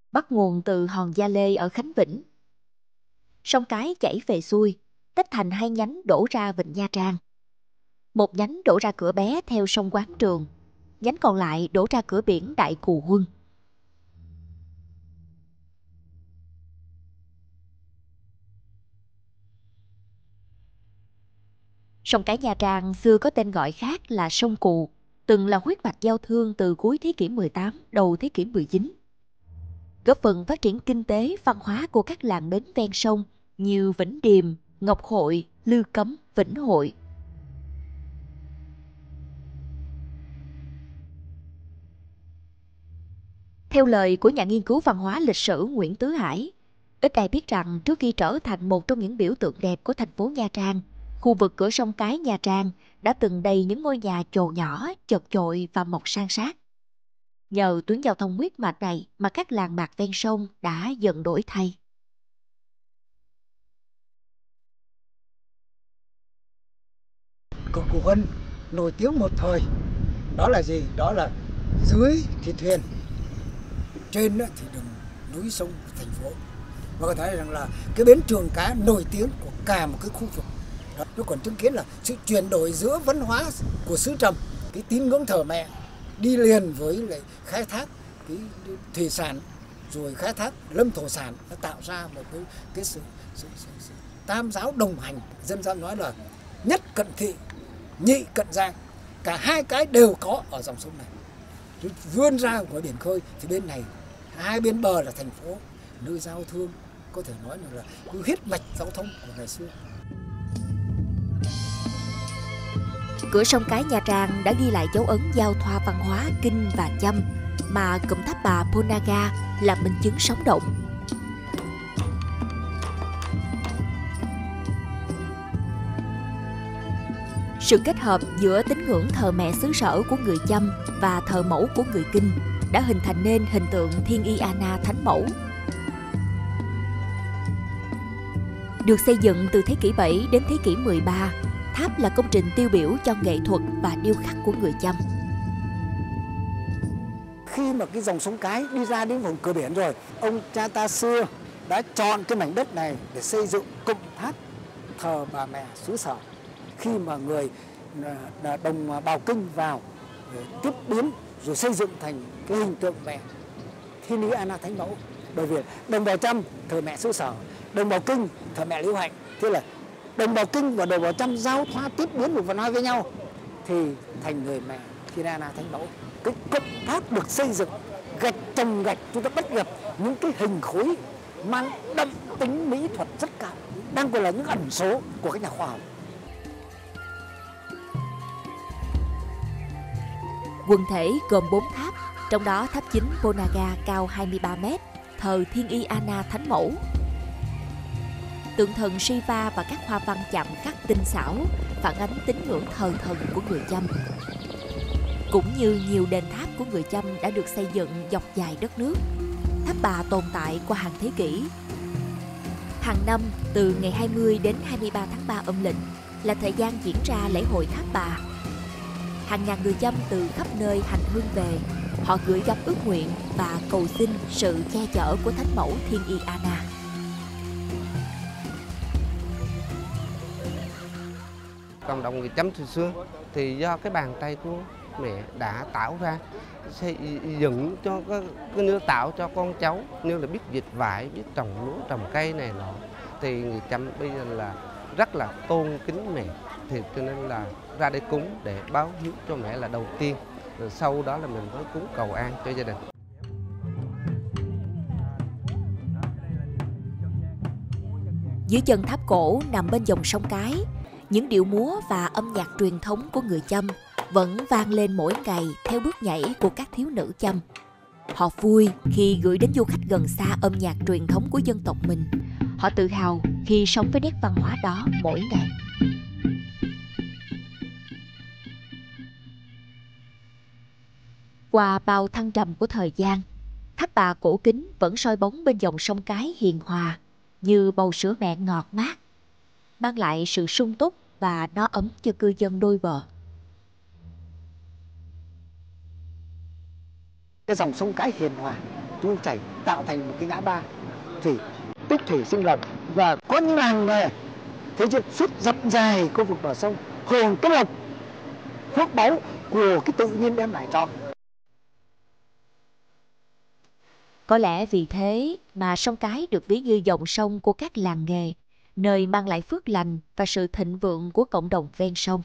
bắt nguồn từ hòn Gia Lê ở Khánh Vĩnh. Sông Cái chảy về xuôi, tách thành hai nhánh đổ ra Vịnh Nha Trang. Một nhánh đổ ra cửa Bé theo sông Quán Trường, nhánh còn lại đổ ra cửa biển Đại Cù Huân. Sông Cái Nha Trang xưa có tên gọi khác là sông Cù, từng là huyết mạch giao thương từ cuối thế kỷ 18, đầu thế kỷ 19. Góp phần phát triển kinh tế, văn hóa của các làng bến ven sông như Vĩnh Điềm, Ngọc Hội, Lư Cấm, Vĩnh Hội. Theo lời của nhà nghiên cứu văn hóa lịch sử Nguyễn Tứ Hải, ít ai biết rằng trước khi trở thành một trong những biểu tượng đẹp của thành phố Nha Trang, khu vực cửa sông Cái Nha Trang đã từng đầy những ngôi nhà chồ nhỏ, chật chội và mọc san sát. Nhờ tuyến giao thông huyết mạch này mà các làng mạc ven sông đã dần đổi thay. Cù Huân nổi tiếng một thời, đó là gì? Đó là dưới thì thuyền, trên thì đường núi sông thành phố. Và có thấy rằng là cái bến Trường Cá nổi tiếng của cả một cái khu vực. Đó, nó còn chứng kiến là sự chuyển đổi giữa văn hóa của xứ Trầm, cái tín ngưỡng thờ mẹ đi liền với lại khai thác cái thủy sản, rồi khai thác lâm thổ sản, nó tạo ra một cái sự tam giáo đồng hành. Dân gian nói là nhất cận thị, nhị cận giang, cả hai cái đều có ở dòng sông này. Rồi vươn ra ngoài biển khơi thì bên này hai bên bờ là thành phố, nơi giao thương, có thể nói là cái huyết mạch giao thông của ngày xưa. Cửa sông Cái Nha Trang đã ghi lại dấu ấn giao thoa văn hóa Kinh và Chăm mà cụm tháp Bà Ponagar là minh chứng sống động. Sự kết hợp giữa tín ngưỡng thờ mẹ xứ sở của người Chăm và thờ mẫu của người Kinh đã hình thành nên hình tượng Thiên Y Ana Thánh Mẫu. Được xây dựng từ thế kỷ 7 đến thế kỷ 13, tháp là công trình tiêu biểu cho nghệ thuật và điêu khắc của người Chăm. Khi mà cái dòng sông Cái đi ra đến vùng cửa biển rồi, ông cha ta xưa đã chọn cái mảnh đất này để xây dựng cụm tháp thờ bà mẹ xứ sở. Khi mà người đồng bào Kinh vào để tiếp biến rồi xây dựng thành cái hình tượng mẹ Thiên Y Ana Thánh Mẫu. Bởi vì đồng bào Chăm thờ mẹ xứ sở, đồng bào Kinh thờ mẹ Liễu Hạnh, thế là đồng bào Kinh và đồng bào Chăm giao thoa tiếp biến một văn hóa với nhau thì thành người mẹ Thiên Y Ana Thánh Mẫu. Cái cụm tháp được xây dựng gạch chồng gạch, chúng ta bắt gặp những cái hình khối mang đậm tính mỹ thuật rất cao, đang gọi là những ẩn số của các nhà khoa học. Quần thể gồm 4 tháp, trong đó tháp chính Ponagar cao 23 m, thờ Thiên Y Ana Thánh Mẫu. Tượng thần Shiva và các hoa văn chạm khắc tinh xảo phản ánh tín ngưỡng thờ thần của người Chăm. Cũng như nhiều đền tháp của người Chăm đã được xây dựng dọc dài đất nước, tháp Bà tồn tại qua hàng thế kỷ. Hàng năm, từ ngày 20 đến 23 tháng 3 âm lịch là thời gian diễn ra lễ hội tháp Bà. Hàng ngàn người Chăm từ khắp nơi hành hương về, họ gửi gắm ước nguyện và cầu xin sự che chở của Thánh Mẫu Thiên Y Ana. Cộng đồng người Chăm từ xưa thì do cái bàn tay của mẹ đã tạo ra, xây dựng cho cái như tạo cho con cháu, như là biết dệt vải, biết trồng lúa, trồng cây này nọ, thì người Chăm bây giờ là rất là tôn kính mẹ, thì cho nên là ra đây cúng để báo hiếu cho mẹ là đầu tiên, rồi sau đó là mình mới cúng cầu an cho gia đình. Dưới chân tháp cổ nằm bên dòng sông Cái, những điệu múa và âm nhạc truyền thống của người Chăm vẫn vang lên mỗi ngày theo bước nhảy của các thiếu nữ Chăm. Họ vui khi gửi đến du khách gần xa âm nhạc truyền thống của dân tộc mình. Họ tự hào khi sống với nét văn hóa đó mỗi ngày. Qua bao thăng trầm của thời gian, tháp Bà cổ kính vẫn soi bóng bên dòng sông Cái hiền hòa như bầu sữa mẹ ngọt mát, mang lại sự sung túc và no ấm cho cư dân đôi bờ. Cái dòng sông Cái hiền hòa trôi chảy tạo thành một cái ngã ba thì tích thủy sinh lộc và có những làng nghề thế chứ suốt dọc dài khu vực bờ sông hưởng cái lộc phước báu của cái tự nhiên đem lại cho. Có lẽ vì thế mà sông Cái được ví như dòng sông của các làng nghề, nơi mang lại phước lành và sự thịnh vượng của cộng đồng ven sông.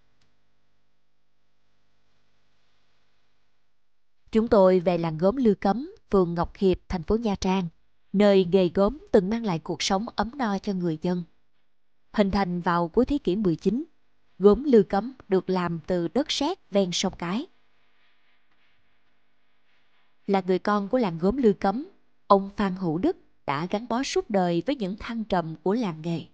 Chúng tôi về làng gốm Lư Cấm, phường Ngọc Hiệp, thành phố Nha Trang, nơi nghề gốm từng mang lại cuộc sống ấm no cho người dân. Hình thành vào cuối thế kỷ 19, gốm Lư Cấm được làm từ đất sét ven sông Cái. Là người con của làng gốm Lư Cấm, ông Phan Hữu Đức đã gắn bó suốt đời với những thăng trầm của làng nghề.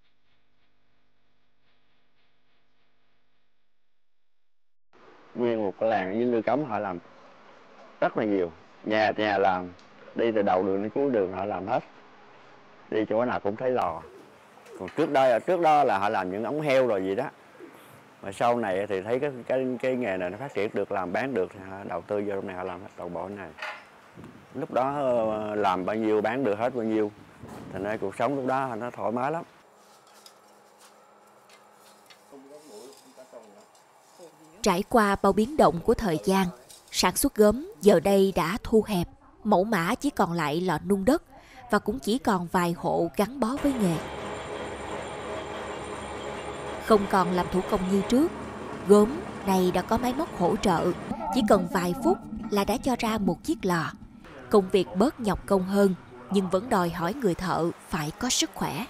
Nguyên một cái làng với Lư Cấm họ làm rất là nhiều, nhà làm, đi từ đầu đường đến cuối đường họ làm hết, đi chỗ nào cũng thấy lò. Còn trước đó là họ làm những ống heo rồi gì đó, mà sau này thì thấy cái nghề này nó phát triển được, làm bán được thì họ đầu tư vô trong này, họ làm hết toàn bộ này. Lúc đó làm bao nhiêu bán được hết bao nhiêu, thành ra cuộc sống lúc đó nó thoải mái lắm. Trải qua bao biến động của thời gian, sản xuất gốm giờ đây đã thu hẹp, mẫu mã chỉ còn lại lò nung đất và cũng chỉ còn vài hộ gắn bó với nghề. Không còn làm thủ công như trước, gốm này đã có máy móc hỗ trợ, chỉ cần vài phút là đã cho ra một chiếc lò. Công việc bớt nhọc công hơn, nhưng vẫn đòi hỏi người thợ phải có sức khỏe.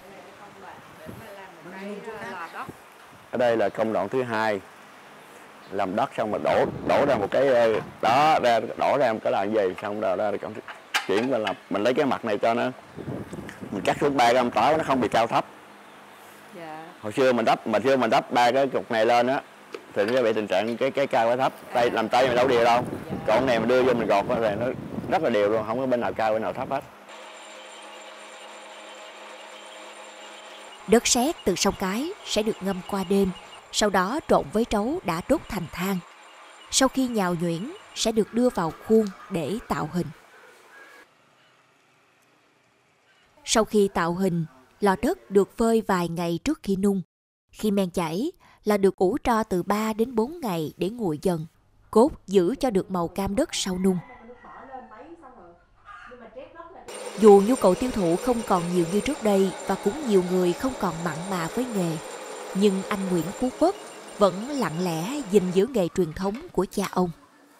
Ở đây là công đoạn thứ hai, làm đất xong mà đổ ra một cái đó ra, đổ ra một cái là gì, xong rồi ra chuyển mình làm, mình lấy cái mặt này cho nó, mình cắt xuống 3 gam tỏi nó không bị cao thấp. Hồi xưa mình đắp 3 cái cục này lên á thì nó bị tình trạng cái cao quá thấp, làm tay mình đâu đều đâu. Còn này mình đưa vô mình gọt rồi nó rất là đều luôn, không có bên nào cao bên nào thấp hết. Đất sét từ sông Cái sẽ được ngâm qua đêm, sau đó trộn với trấu đã đốt thành than. Sau khi nhào nhuyễn sẽ được đưa vào khuôn để tạo hình. Sau khi tạo hình, lò đất được phơi vài ngày trước khi nung. Khi men chảy là được ủ tro từ 3 đến 4 ngày để nguội dần, cốt giữ cho được màu cam đất sau nung. Dù nhu cầu tiêu thụ không còn nhiều như trước đây và cũng nhiều người không còn mặn mà với nghề, nhưng anh Nguyễn Phú Quốc vẫn lặng lẽ gìn giữ nghề truyền thống của cha ông.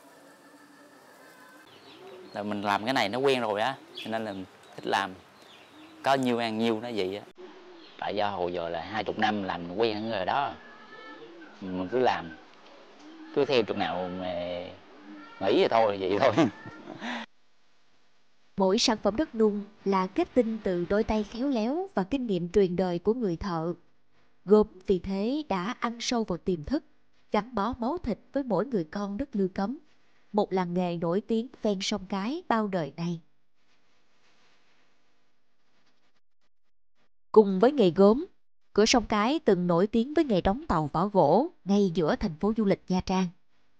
Là mình làm cái này nó quen rồi á, cho nên là thích làm, có nhiêu ăn nhiêu nó vậy á. Tại do hồi giờ là 20 năm làm quen cái nghề đó, mình cứ làm, cứ theo chỗ nào mà nghĩ vậy thôi, vậy thôi. Mỗi sản phẩm đất nung là kết tinh từ đôi tay khéo léo và kinh nghiệm truyền đời của người thợ. Gốm vì thế đã ăn sâu vào tiềm thức, gắn bó máu thịt với mỗi người con đất Lư Cấm, một làng nghề nổi tiếng ven sông Cái bao đời nay. Cùng với nghề gốm, cửa sông Cái từng nổi tiếng với nghề đóng tàu vỏ gỗ ngay giữa thành phố du lịch Nha Trang.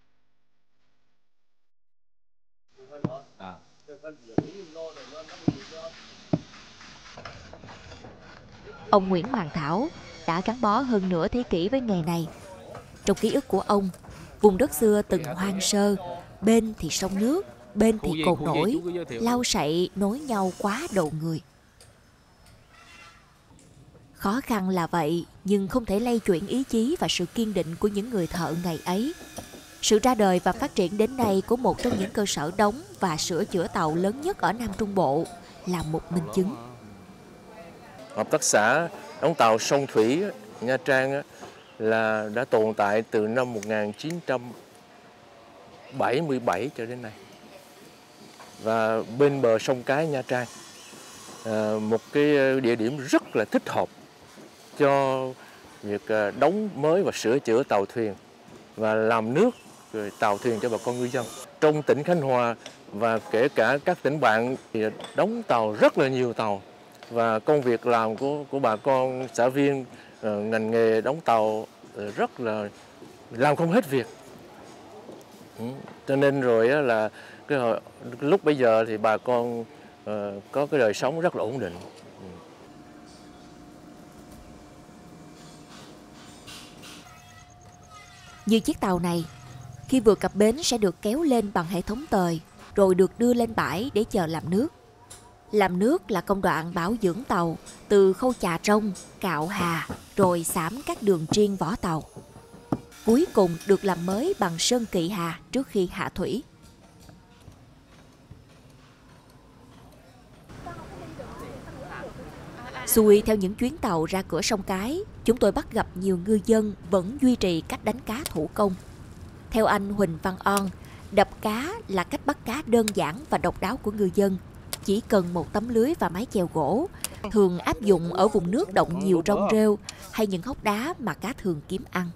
Ông Nguyễn Hoàng Thảo đã gắn bó hơn nửa thế kỷ với nghề này. Trong ký ức của ông, vùng đất xưa từng hoang sơ, bên thì sông nước, bên thì cồn nổi, lau sậy nối nhau quá đầu người. Khó khăn là vậy, nhưng không thể lay chuyển ý chí và sự kiên định của những người thợ ngày ấy. Sự ra đời và phát triển đến nay của một trong những cơ sở đóng và sửa chữa tàu lớn nhất ở Nam Trung Bộ là một minh chứng. Hợp tác xã đóng tàu Sông Thủy Nha Trang là đã tồn tại từ năm 1977 cho đến nay. Và bên bờ sông Cái Nha Trang, một cái địa điểm rất là thích hợp cho việc đóng mới và sửa chữa tàu thuyền và làm nước tàu thuyền cho bà con ngư dân. Trong tỉnh Khánh Hòa và kể cả các tỉnh bạn thì đóng tàu rất là nhiều tàu. Và công việc làm của bà con xã viên ngành nghề đóng tàu rất là làm không hết việc. Cho nên rồi là Lúc bây giờ thì bà con có cái đời sống rất là ổn định. Như chiếc tàu này, khi vừa cập bến sẽ được kéo lên bằng hệ thống tời, rồi được đưa lên bãi để chờ làm nước. Làm nước là công đoạn bảo dưỡng tàu, từ khâu chà trông, cạo hà, rồi xảm các đường triên vỏ tàu. Cuối cùng được làm mới bằng sơn kỵ hà trước khi hạ thủy. Xuôi theo những chuyến tàu ra cửa sông Cái, chúng tôi bắt gặp nhiều ngư dân vẫn duy trì cách đánh cá thủ công. Theo anh Huỳnh Văn On, đập cá là cách bắt cá đơn giản và độc đáo của ngư dân. Chỉ cần một tấm lưới và mái chèo gỗ, thường áp dụng ở vùng nước động nhiều rong rêu hay những hốc đá mà cá thường kiếm ăn.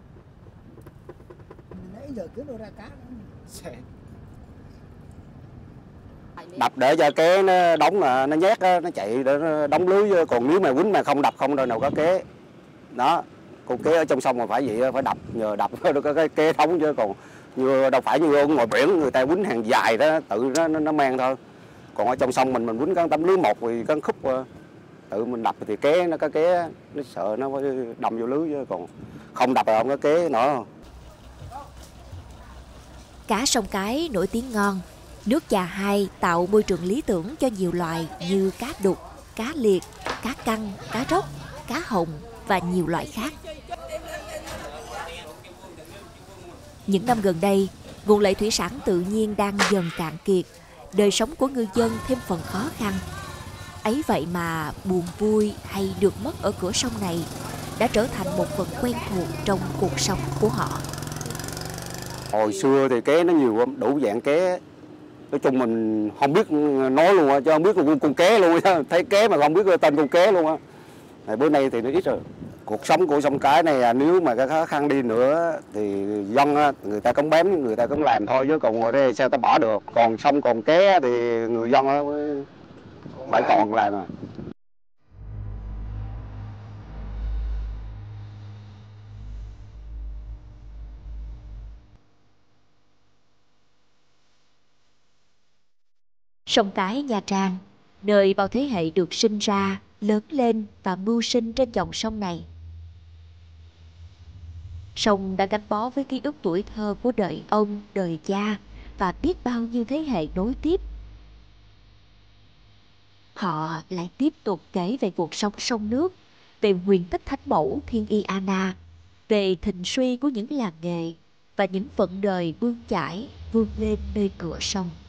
Đập để cho kế nó đóng là nó nhét nó chạy để nó đóng lưới, chứ còn nếu mà quýnh mà không đập không đâu nào có kế. Đó, con kế ở trong sông mà phải vậy, phải đập, nhờ đập có cái kế đóng, chứ còn như đâu phải như ở ngoài biển người ta quýnh hàng dài đó tự nó mang thôi. Còn ở trong sông mình quýnh cái tấm lưới một thì cái khúc tự mình đập thì kế nó có kế, nó sợ nó đâm vô lưới, chứ còn không đập là không có kế nữa. Cá sông Cái nổi tiếng ngon. Nước chà hai tạo môi trường lý tưởng cho nhiều loài như cá đục, cá liệt, cá căn, cá rốc, cá hồng và nhiều loại khác. Những năm gần đây, nguồn lợi thủy sản tự nhiên đang dần cạn kiệt, đời sống của ngư dân thêm phần khó khăn. Ấy vậy mà buồn vui hay được mất ở cửa sông này đã trở thành một phần quen thuộc trong cuộc sống của họ. Hồi xưa thì kế nó nhiều lắm, đủ dạng kế. Nói chung mình không biết nói luôn á, chứ không biết là con kế luôn á. Thấy kế mà không biết tên con kế luôn á. Bữa nay thì nó ít rồi. Cuộc sống của sông Cái này nếu mà cái khó khăn đi nữa thì dân người ta cũng bám, người ta cũng làm thôi, chứ còn ngoài đây sao ta bỏ được. Còn sông còn kế thì người dân phải còn làm à. Sông Cái Nha Trang, nơi bao thế hệ được sinh ra, lớn lên và mưu sinh trên dòng sông này. Sông đã gắn bó với ký ức tuổi thơ của đời ông, đời cha và biết bao nhiêu thế hệ nối tiếp. Họ lại tiếp tục kể về cuộc sống sông nước, về huyền tích thánh mẫu Thiên Y Anna, về thịnh suy của những làng nghề và những phận đời bươn chải vươn lên nơi cửa sông.